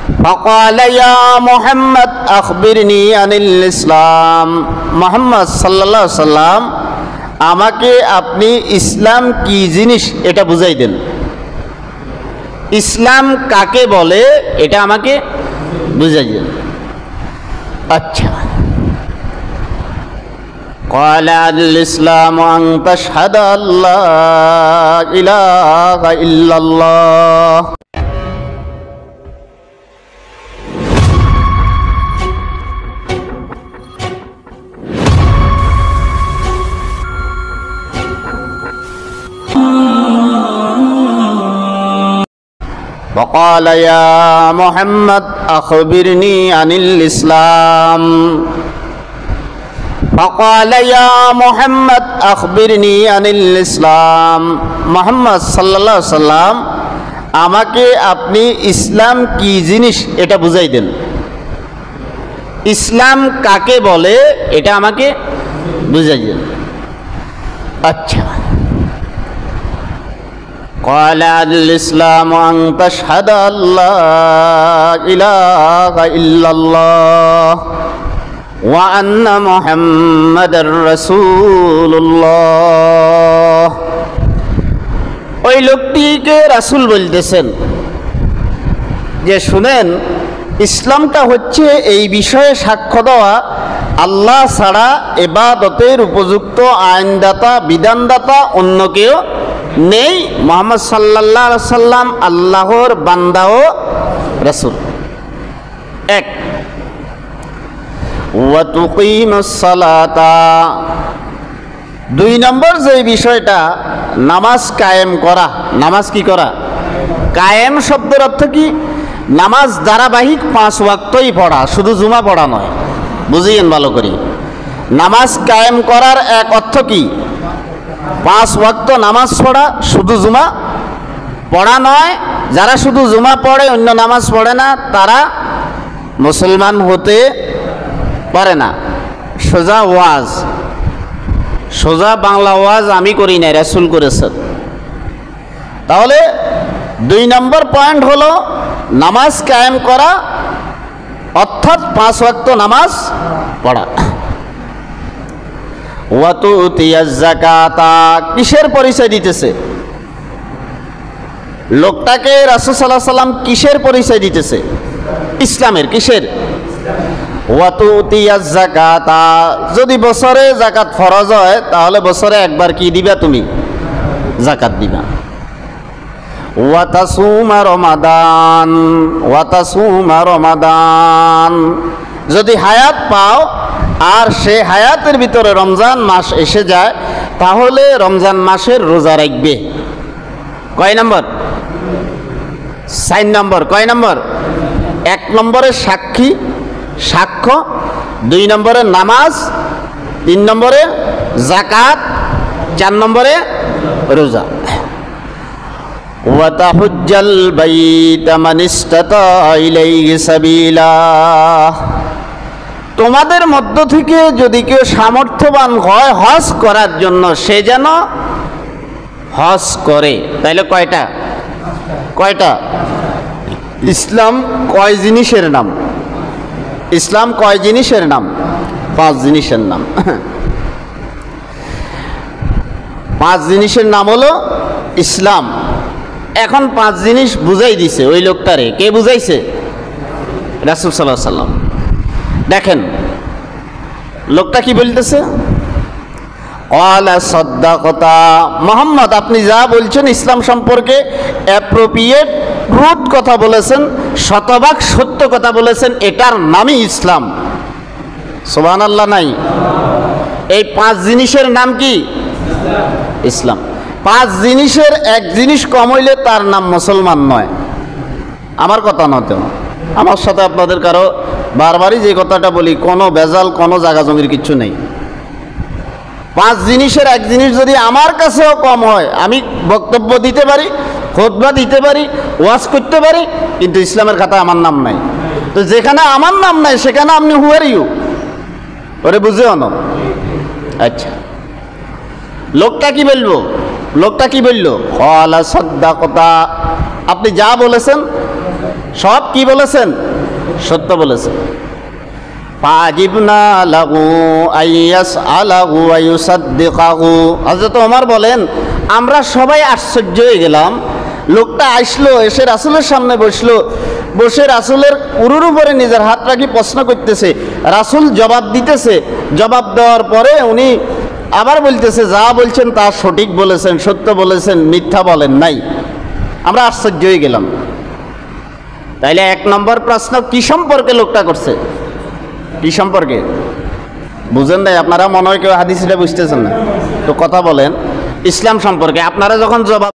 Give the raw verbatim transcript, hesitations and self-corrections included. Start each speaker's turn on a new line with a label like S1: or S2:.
S1: فقال يا محمد أخبرني عن الإسلام محمد صلى الله عليه وسلم আমাকে আপনি ইসলাম কি জিনিস এটা বুঝাই দেন। ইসলাম কাকে বলে এটা আমাকে বুঝাই দেন। আচ্ছা, قال الإسلام أن تشهد أن لا إله إلا الله وقال يا محمد أخبرني عن الإسلام فقال يا محمد أخبرني عن الإسلام محمد صلى الله عليه وسلم আমাকে আপনি ইসলাম কি জিনিস এটা বুঝাই দেন। ইসলাম কাকে বলে এটা আমাকে বুঝাই দেন। আচ্ছা, قال الإسلام أن تشهد أن لا إله إلا الله وأن محمدا رسول الله ওই লোকটিকে রাসূল বলতেছেন যে শুনেন, ইসলামটা হচ্ছে এই বিষয়ে সাক্ষ্য দেওয়া আল্লাহ ছাড়া ইবাদতের উপযুক্ত আইনদাতা বিধানদাতা অন্য কেউ নেই, মুহাম্মদ সাল্লাল্লাহু আলাইহি সাল্লাম আল্লাহর বান্দা ও রাসূল। এক, ওয়া তুকিমাস সালাতা, দুই নম্বর যে বিষয়টা নামাজ কায়েম করা। নামাজ কি করা? কায়েম শব্দের অর্থ কি? নামাজ ধারাবাহিক পাঁচ ওয়াক্তই পড়া, শুধু জুমা পড়া নয়। বুঝিয়েন ভালো করে। নামাজ কায়েম করার এক অর্থ কি? পাঁচ ওয়াক্ত নামাজ পড়া, শুধু জুমা পড়া নয়। যারা শুধু জুমা পড়ে অন্য নামাজ পড়ে না তারা মুসলমান হতে পারে না। সোজা ওয়াজ, সোজা বাংলা ওয়াজ আমি করি নাই, রাসূল করেছেন। তাহলে দুই নম্বর পয়েন্ট হলো নামাজ কায়েম করা, অর্থাৎ পাঁচ ওয়াক্ত নামাজ পড়া। ওয়া তুতিয়াজ যাকাতা, কিসের পরিচয় দিতেছে? লোকটাকে রাসূল সাল্লাল্লাহু আলাইহি সাল্লাম কিসের পরিচয় দিতেছে? ইসলামের। কিসের? ওয়া তুতিয়াজ যাকাতা, যদি বছরে যাকাত ফরজ হয় তাহলে বছরে একবার কি দিবা তুমি? যাকাত দিবা। ওয়া তাসুমা রমাদান, ওয়া তাসুমা রমাদান, যদি হায়াত পাও আর সে হায়াতের ভিতরে রমজান মাস এসে যায় তাহলে রমজান মাসের রোজা রাখবে। কয় নম্বর? চার নম্বর। কয় নম্বর? এক নম্বরে সাক্ষী সাক্ষ্য, দুই নম্বরে নামাজ, তিন নম্বরে যাকাত, চার নম্বরে রোজা। ওয়া তাহুজ্জাল বাইতা মান ইসতাতা ইলাইহি সাবিলা, তোমাদের মধ্য থেকে যদি কেউ সামর্থ্যবান হয় হজ করার জন্য সে যেন হজ করে। তাইলে কয়টা? কয়টা? ইসলাম কয় জিনিসের নাম? ইসলাম কয় জিনিসের নাম? পাঁচ জিনিসের নাম। পাঁচ জিনিসের নাম হলো ইসলাম। এখন পাঁচ জিনিস বুঝাই দিছে ওই লোকটারে। কে বুঝাইছে? রাসূল সাল্লাল্লাহু আলাইহি সাল্লাম। দেখেন লোকটা কি বলতেছে, ক্বালা সাদ্দাকতা, মুহাম্মদ আপনি যা বলছেন ইসলাম সম্পর্কে অ্যাপ্রোপ্রিয়েট ট্রুথ কথা বলেছেন, শতভাগ সত্য কথা বলেছেন, এটার নামই ইসলাম। সুবহানাল্লাহ নাই? এই পাঁচ জিনিসের নাম কি? ইসলাম। পাঁচ জিনিসের এক জিনিস কম হইলে তার নাম মুসলমান নয়। আমার কথা নয় তো, আমার সাথে আপনাদের কারো বারবারই যে কথাটা বলি, কোনো বেজাল কোনো জায়গা জমির কিচ্ছু নেই। পাঁচ জিনিসের এক জিনিস যদি আমার কাছেও কম হয়, আমি বক্তব্য দিতে পারি, খুতবা দিতে পারি, ওয়াজ করতে পারি, কিন্তু ইসলামের খাতায় আমার নাম নাই। তো যেখানে আমার নাম নাই সেখানে আপনি হু আর ইউ, ওরে বুঝেও না। আচ্ছা, লোকটা কি বলবো? লোকটা কি বললো? ক্বালা সাদ্দাকতা, আপনি যা বলেছেন সব কি বলেছেন? সত্য বলেছেন। ফাজিবনা লাহু আইয়াস আলাহু আয়ুসাদ্দিকাহু। হযরত ওমর বলেন আমরা সবাই আশ্চর্য হয়ে গেলাম, লোকটা আসলো, এসে রাসূলের সামনে বসলো, বসে রাসূলের উরুর উপরে নিজের হাত রাখি প্রশ্ন করতেছে, রাসূল জবাব দিতেছে, জবাব দেওয়ার পরে উনি আবার বলতেছে যা বলছেন তা সঠিক বলেছেন, সত্য বলেছেন, মিথ্যা বলেন নাই। আমরা আশ্চর্য হয়ে গেলাম। তাইলে এক নম্বর প্রশ্ন কি সম্পর্কে লোকটা করছে? কি সম্পর্কে বুঝেন নাই? আপনারা মনে হয় কেউ হাদিসটা বুঝতেছেন না, তো কথা বলেন ইসলাম সম্পর্কে। আপনারা যখন জবাব